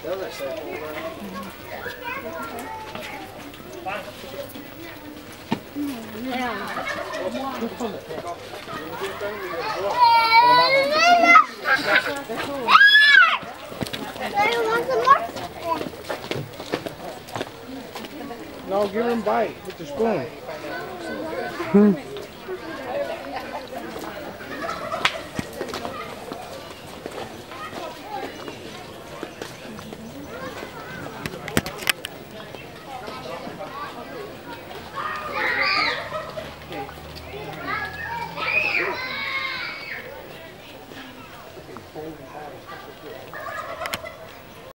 No, give him a bite with the spoon.